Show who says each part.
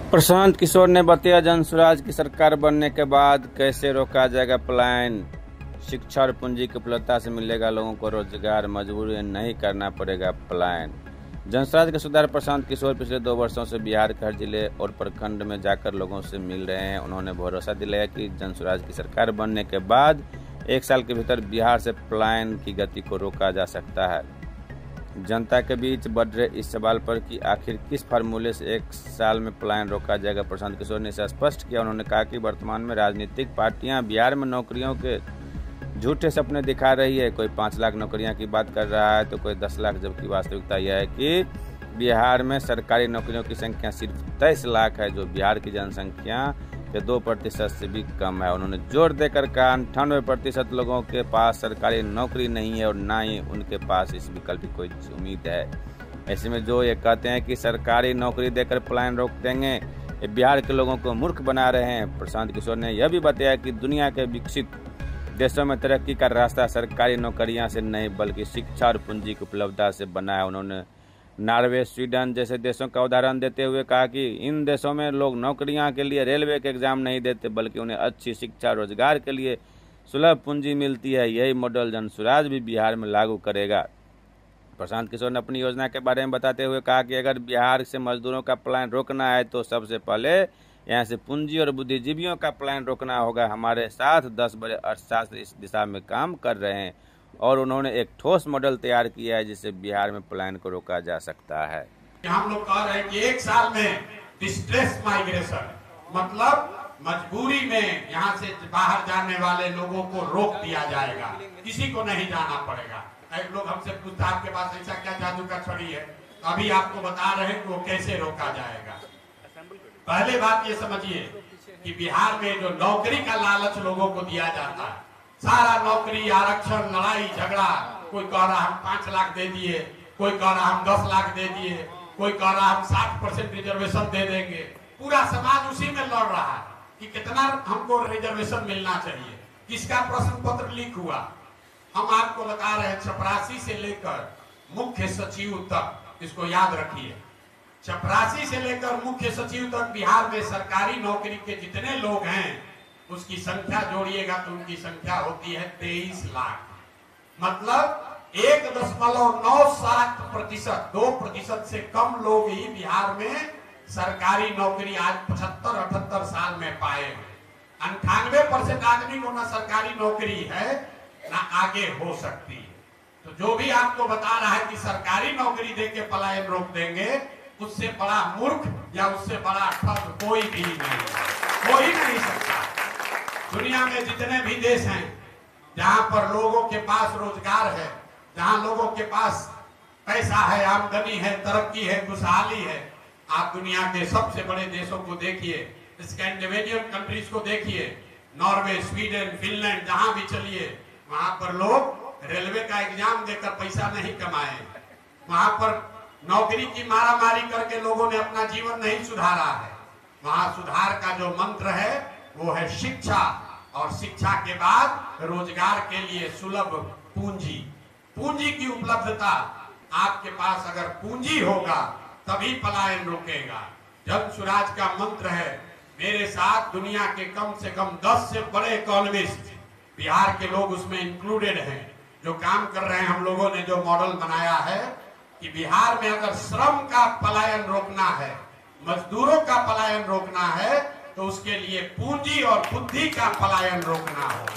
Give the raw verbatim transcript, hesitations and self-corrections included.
Speaker 1: प्रशांत किशोर ने बताया, जनसुराज की सरकार बनने के बाद कैसे रोका जाएगा पलायन। शिक्षा और पूंजी की उपलब्धता से मिलेगा लोगों को रोजगार, मजबूरी नहीं करना पड़ेगा पलायन। जनसुराज के सुधार प्रशांत किशोर पिछले दो वर्षों से बिहार के हर जिले और प्रखंड में जाकर लोगों से मिल रहे हैं। उन्होंने भरोसा दिलाया कि जनसुराज की सरकार बनने के बाद एक साल के भीतर बिहार से पलायन की गति को रोका जा सकता है। जनता के बीच बढ़ रहे इस सवाल पर कि आखिर किस फार्मूले से एक साल में पलायन रोका जाएगा, प्रशांत किशोर ने इसे स्पष्ट किया। उन्होंने कहा कि वर्तमान में राजनीतिक पार्टियां बिहार में नौकरियों के झूठे सपने दिखा रही है। कोई पाँच लाख नौकरियां की बात कर रहा है तो कोई दस लाख, जबकि वास्तविकता यह है कि बिहार में सरकारी नौकरियों की संख्या सिर्फ तेईस लाख है, जो बिहार की जनसंख्या के दो प्रतिशत से भी कम है। उन्होंने जोर देकर कहा, अंठानवे प्रतिशत लोगों के पास सरकारी नौकरी नहीं है और ना ही उनके पास इस विकल्प की कोई उम्मीद है। ऐसे में जो ये कहते हैं कि सरकारी नौकरी देकर पलायन रोक देंगे, ये बिहार के लोगों को मूर्ख बना रहे हैं। प्रशांत किशोर ने यह भी बताया कि दुनिया के विकसित देशों में तरक्की का रास्ता सरकारी नौकरियां से नहीं बल्कि शिक्षा और पूंजी की उपलब्धता से बना है। उन्होंने नॉर्वे, स्वीडन जैसे देशों का उदाहरण देते हुए कहा कि इन देशों में लोग नौकरियां के लिए रेलवे के एग्जाम नहीं देते बल्कि उन्हें अच्छी शिक्षा, रोजगार के लिए सुलभ पूंजी मिलती है। यही मॉडल जनसुराज भी बिहार में लागू करेगा। प्रशांत किशोर ने अपनी योजना के बारे में बताते हुए कहा कि अगर बिहार से मजदूरों का पलायन रोकना है तो सबसे पहले यहाँ से पूंजी और बुद्धिजीवियों का पलायन रोकना होगा। हमारे साथ दस बड़े अर्थशास्त्री इस दिशा में काम कर रहे हैं और उन्होंने एक ठोस मॉडल तैयार किया है जिससे बिहार में पलायन को रोका जा सकता है।
Speaker 2: हम लोग कह रहे हैं कि एक साल में डिस्ट्रेस माइग्रेशन मतलब मजबूरी में यहाँ से बाहर जाने वाले लोगों को रोक दिया जाएगा, किसी को नहीं जाना पड़ेगा। एक लोग हमसे पूछता है आपके पास ऐसा क्या जादू का छड़ी है, अभी आपको बता रहे हैं कि वो कैसे रोका जाएगा। पहले बात ये समझिए कि बिहार में जो नौकरी का लालच लोगों को दिया जाता है, सारा नौकरी, आरक्षण, लड़ाई झगड़ा, कोई कह रहा हम पांच लाख दे दिए, कोई कह रहा हम दस लाख दे दिए, कोई कह रहा हम साठ परसेंट रिजर्वेशन दे देंगे। पूरा समाज उसी में लड़ रहा है कि कितना हमको रिजर्वेशन मिलना चाहिए। किसका प्रश्न पत्र लीक हुआ हम आपको बता रहे हैं, चपरासी से लेकर मुख्य सचिव तक, इसको याद रखिए, चपरासी से लेकर मुख्य सचिव तक बिहार में सरकारी नौकरी के जितने लोग हैं उसकी संख्या जोड़िएगा तो उनकी संख्या होती है तेईस लाख। मतलब एक दशमलव नौ सात प्रतिशत, दो प्रतिशत से कम लोग ही बिहार में सरकारी नौकरी आज पचहत्तर अठहत्तर साल में पाए हैं। अंठानवे परसेंट आदमी को ना सरकारी नौकरी है ना आगे हो सकती है। तो जो भी आपको बता रहा है कि सरकारी नौकरी देके पलायन रोक देंगे, उससे बड़ा मूर्ख या उससे बड़ा ठग कोई भी नहीं, कोई नहीं सकता। दुनिया में जितने भी देश हैं जहां पर लोगों के पास रोजगार है, जहां लोगों के पास पैसा है, आमदनी है, तरक्की है, खुशहाली है, आप दुनिया के सबसे बड़े देशों को देखिए, स्कैंडिनेवियन कंट्रीज को देखिए, नॉर्वे, स्वीडन, फिनलैंड, जहां भी चलिए वहां पर लोग रेलवे का एग्जाम देकर पैसा नहीं कमाए, वहां पर नौकरी की मारामारी करके लोगों ने अपना जीवन नहीं सुधारा है। वहां सुधार का जो मंत्र है वो है शिक्षा, और शिक्षा के बाद रोजगार के लिए सुलभ पूंजी। पूंजी की उपलब्धता, आपके पास अगर पूंजी होगा तभी पलायन रोकेगा। जनसुराज का मंत्र है, मेरे साथ दुनिया के कम से कम दस से बड़े इकोनॉमिस्ट, बिहार के लोग उसमें इंक्लूडेड हैं, जो काम कर रहे हैं। हम लोगों ने जो मॉडल बनाया है कि बिहार में अगर श्रम का पलायन रोकना है, मजदूरों का पलायन रोकना है, तो उसके लिए पूंजी और बुद्धि का पलायन रोकना होगा।